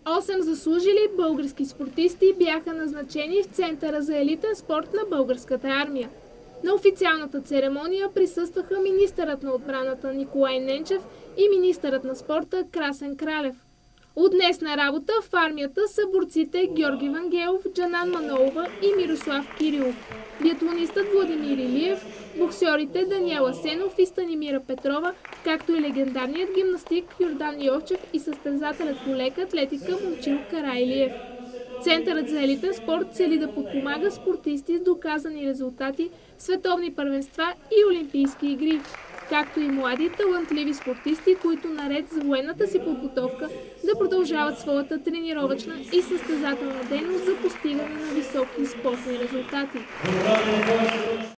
8 заслужили български спортисти бяха назначени в Центъра за елитен спорт на Българската армия. На официалната церемония присъстваха министърът на отбраната Николай Ненчев и министърът на спорта Красен Кралев. От днес на работа в армията са борците Георги Вангелов, Джанан Манолова и Мирослав Кирилов, биатлонистът Владимир Илиев, боксьорите Даниел Асенов и Станимира Петрова, както и легендарният гимнастик Йордан Йовчев и състезателят по лека атлетика Момчил Караилиев. Центърът за елитен спорт цели да подпомага спортисти с доказани резултати в световни първенства и олимпийски игри, както и млади талантливи спортисти, които наред с военната си подготовка да продължават своята тренировъчна и състезателна дейност за постигане на високи спортни резултати.